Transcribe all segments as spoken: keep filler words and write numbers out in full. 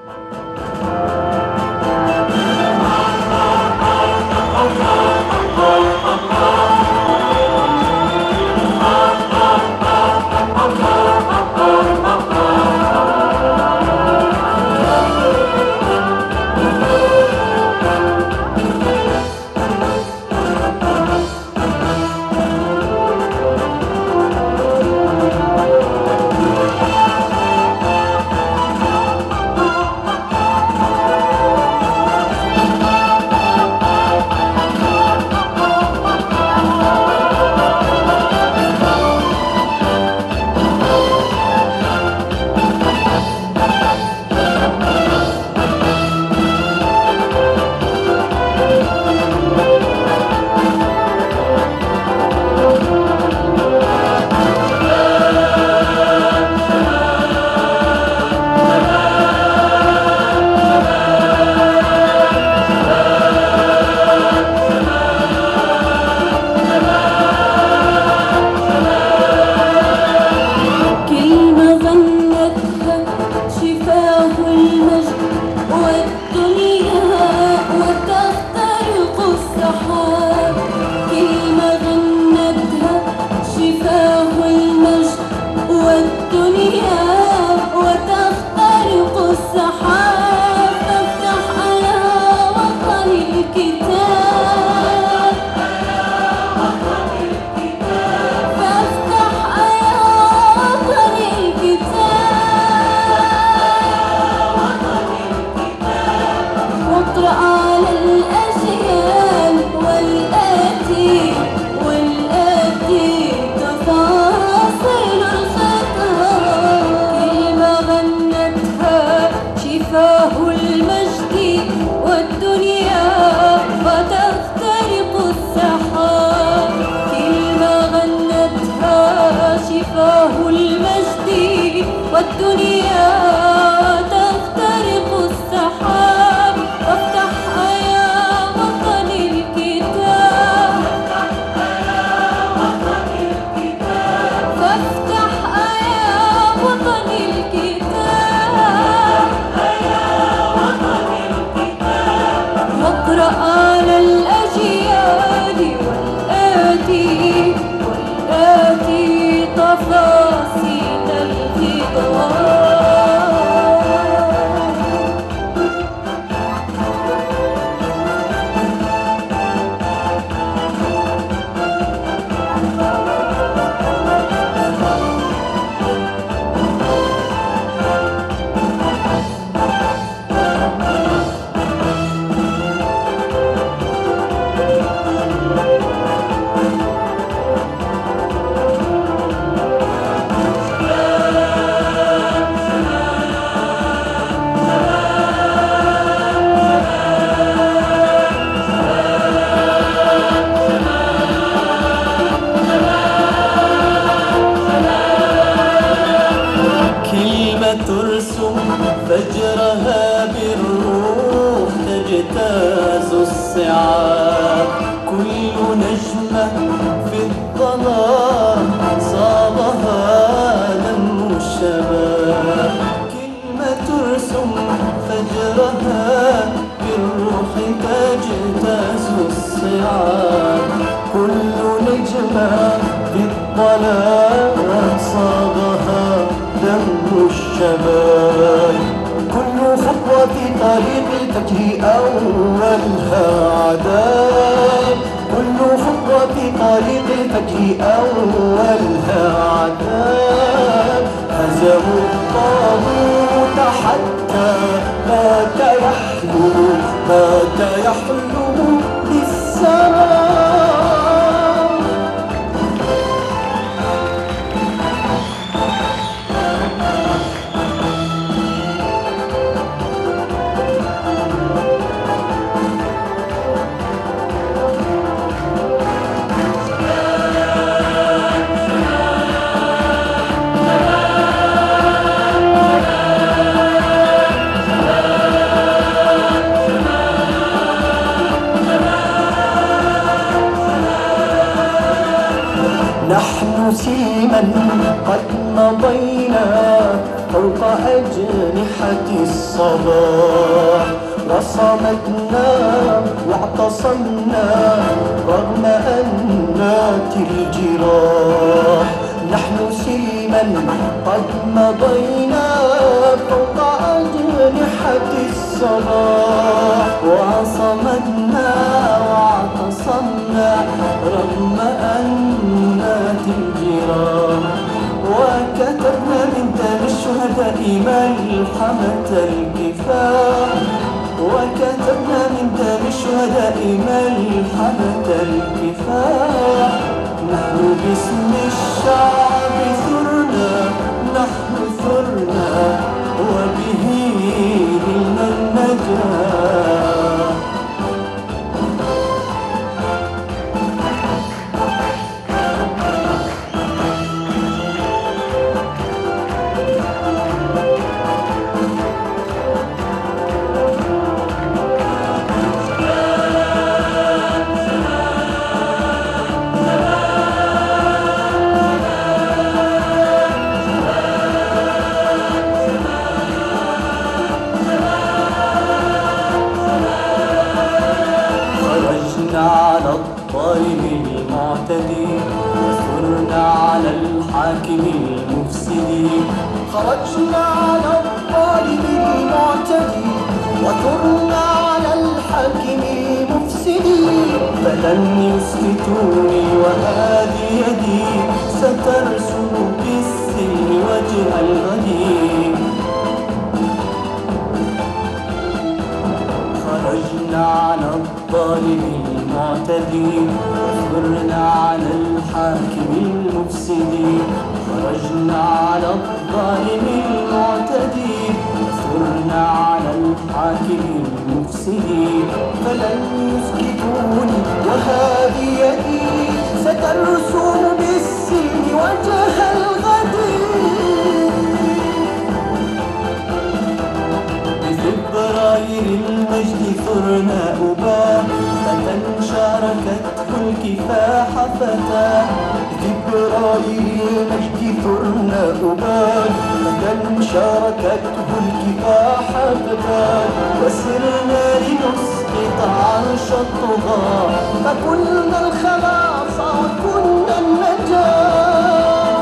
فجرها بالروح تجتاز الصعاب، كل نجمة في الظلام صابها لم الشباب. كلمة ترسم فجرها بالروح تجتاز الصعاب، كل نجمة في الظلام صابها دم الشباب. كل خطوة في طريق الفجر أولها عذاب، كل خطوة في طريق الفجر أولها عذاب. هزموا الطاغوت حتى مات يحلو مات يحلو للسماء. الصباح، وصمدنا واعتصمنا رغم أنات الجراح. نحن سلما قد مضينا فوق أجنحة الصباح، وصمدنا واعتصمنا رغم أنات الجراح. وكتبنا من دم الشهداء ملحمة الكفاح، وكتبنا من دم الشهداء ملحمة الكفاح. نحن باسم الشعب ثرنا، نحن ثرنا وبه نلنا النجاح. على الظالم المعتدي وثرنا على الحاكم المفسد. خرجنا على الظالم المعتدي وثرنا على الحاكم المفسد. فلن يسكتوني وهذه يدي سترسم بالسلم وجه الغدير. خرجنا على الظالم المعتدي وثرنا على الحاكم المفسد. خرجنا على الظالم المعتدي وثرنا على الحاكم المفسد. فلن يسكتوني وهذه يدي سترسم بالسلم وجه الغدير. بفبراير المجد ثرنا أبان فتى شاركته الكفاح فتى. بفبراير المجد ثرنا أبان فتى شاركته الكفاح فتى. وسرنا لنسقط عرش الطغاة فكنا الخلاص وكنا النجاة.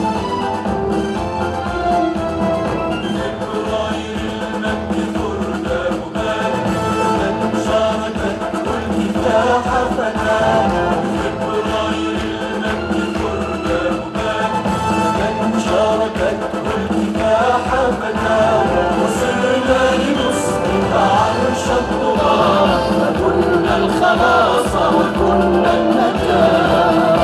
وصرنا لنسقط عرش الطغاة فكنا الخلاص وكنا النجاة.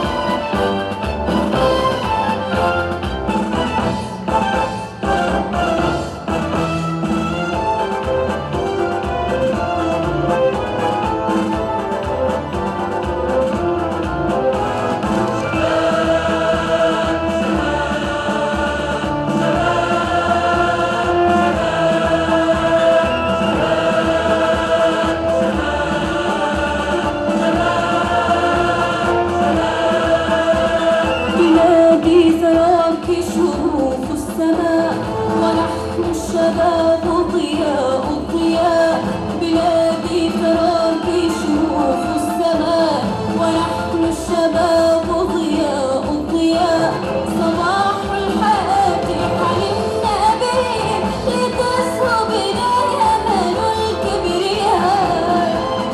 الشباب ضياء الضياء. بلادي تراك شموخ السماء ونحن الشباب ضياء الضياء. صباح الحياة حلمنا به لتسهو بنا يمن الكبرياء.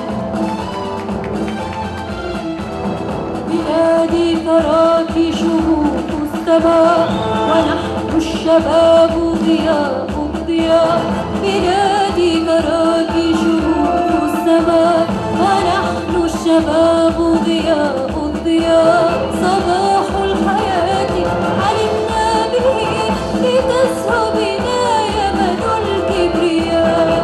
بلادي تراك شموخ السماء ونحن الشباب ضياء الضياء. بلادي تراك شموخ السماء ونحن الشباب ضياء الضياء. صباح الحياة حلمنا به لتسهو بنا يمن الكبرياء.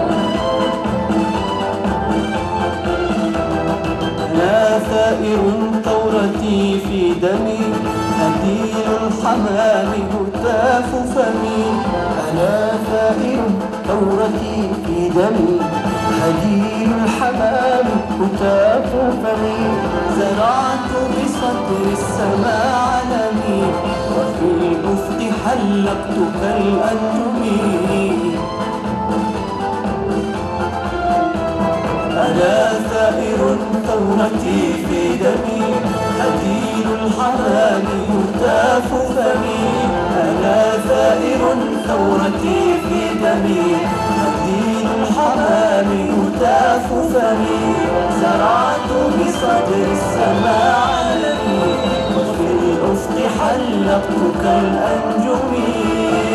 أنا ثائر ثورتي في دمي هديل الحمام هتاف فمي. أنا ثائر ثورتي في دمي هديل الحمام هتاف فمي. زرعت بسطر السماء علمي وفي الأفق حلقت كالأنجم. ثورتي في دمي، هديل الحمام هتاف فمي. أنا ثائر ثورتي في دمي، هديل الحمام هتاف فمي. زرعت بصدر السماء علمي، وفي الأفق حلقت كالأنجم.